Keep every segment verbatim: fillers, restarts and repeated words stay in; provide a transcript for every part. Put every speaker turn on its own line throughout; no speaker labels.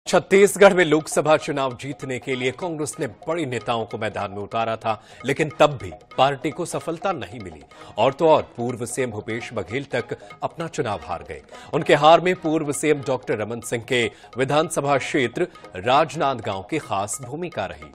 छत्तीसगढ़ में लोकसभा चुनाव जीतने के लिए कांग्रेस ने बड़े नेताओं को मैदान में उतारा था, लेकिन तब भी पार्टी को सफलता नहीं मिली। और तो और पूर्व सीएम भूपेश बघेल तक अपना चुनाव हार गए। उनके हार में पूर्व सीएम डॉक्टर रमन सिंह के विधानसभा क्षेत्र राजनांदगांव की खास भूमिका रही।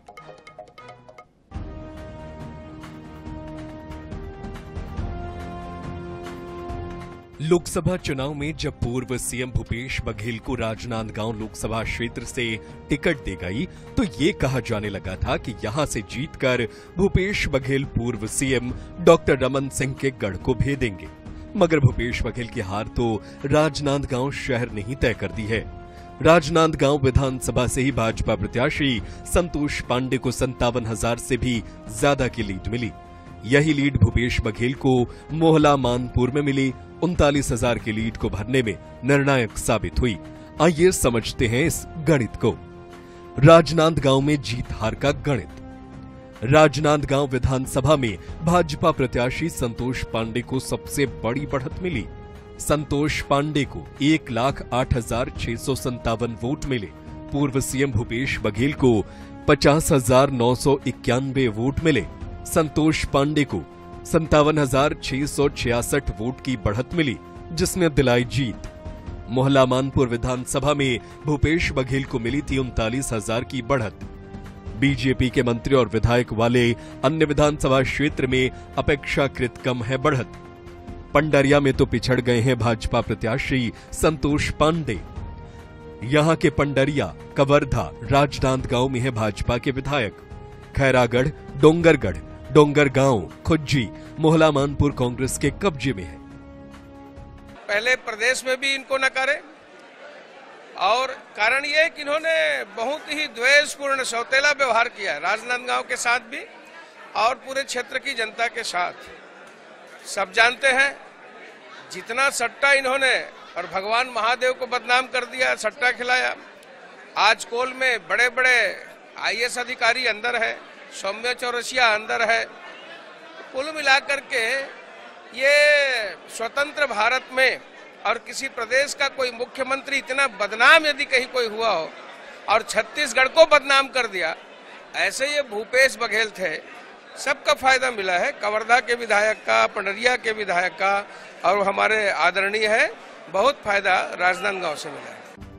लोकसभा चुनाव में जब पूर्व सीएम भूपेश बघेल को राजनांदगांव लोकसभा क्षेत्र से टिकट दी गई, तो ये कहा जाने लगा था कि यहां से जीतकर भूपेश बघेल पूर्व सीएम डॉक्टर रमन सिंह के गढ़ को भेदेंगे। मगर भूपेश बघेल की हार तो राजनांदगांव शहर ने ही तय कर दी है। राजनांदगांव विधानसभा से ही भाजपा प्रत्याशी संतोष पांडे को संतावन हजार से भी ज्यादा की लीड मिली। यही लीड भूपेश बघेल को मोहला मानपुर में मिली उनतालीस हजार की लीड को भरने में निर्णायक साबित हुई। आइए समझते हैं इस गणित को। राजनांदगांव में जीत हार का गणित। राजनांदगांव विधानसभा में भाजपा प्रत्याशी संतोष पांडे को सबसे बड़ी बढ़त मिली। संतोष पांडे को एक लाख आठ हजार छह सौ संतावन वोट मिले। पूर्व सीएम भूपेश बघेल को पचास हजार नौ सौ इक्यानवे वोट मिले। संतोष पांडे को संतावन हजार छह सौ छियासठ वोट की बढ़त मिली, जिसने दिलाई जीत। मोहला मानपुर विधानसभा में भूपेश बघेल को मिली थी उनतालीस हजार की बढ़त। बीजेपी के मंत्री और विधायक वाले अन्य विधानसभा क्षेत्र में अपेक्षाकृत कम है बढ़त। पंडरिया में तो पिछड़ गए हैं भाजपा प्रत्याशी संतोष पांडे। यहां के पंडरिया, कवर्धा, राजनांदगांव में है भाजपा के विधायक। खैरागढ़, डोंगरगढ़, डोंगरगांव, खुज्जी, मोहला मानपुर कांग्रेस के कब्जे में है।
पहले प्रदेश में भी इनको नकारे, और कारण यह कि इन्होंने बहुत ही द्वेषपूर्ण सौतेला व्यवहार किया है राजनांदगांव के साथ भी और पूरे क्षेत्र की जनता के साथ। सब जानते हैं जितना सट्टा इन्होंने और भगवान महादेव को बदनाम कर दिया, सट्टा खिलाया। आज कोल में बड़े बड़े आईएएस अधिकारी अंदर है, सौम्य चौरसिया अंदर है। कुल मिलाकर के ये स्वतंत्र भारत में और किसी प्रदेश का कोई मुख्यमंत्री इतना बदनाम यदि कहीं कोई हुआ हो और छत्तीसगढ़ को बदनाम कर दिया, ऐसे ये भूपेश बघेल थे। सबका फायदा मिला है, कवर्धा के विधायक का, पंडरिया के विधायक का, और हमारे आदरणीय है, बहुत फायदा राजनांदगांव से मिला है।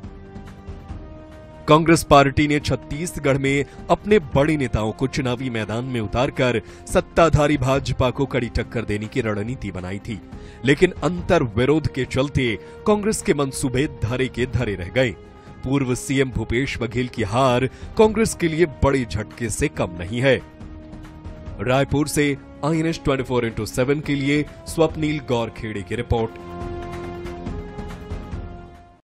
कांग्रेस पार्टी ने छत्तीसगढ़ में अपने बड़े नेताओं को चुनावी मैदान में उतारकर सत्ताधारी भाजपा को कड़ी टक्कर देने की रणनीति बनाई थी, लेकिन अंतर विरोध के चलते कांग्रेस के मंसूबे धरे के धरे रह गए। पूर्व सीएम भूपेश बघेल की हार कांग्रेस के लिए बड़े झटके से कम नहीं है। रायपुर से आई एन एस चौबीस इंटू सात के लिए स्वप्नील गौरखेड़े की रिपोर्ट।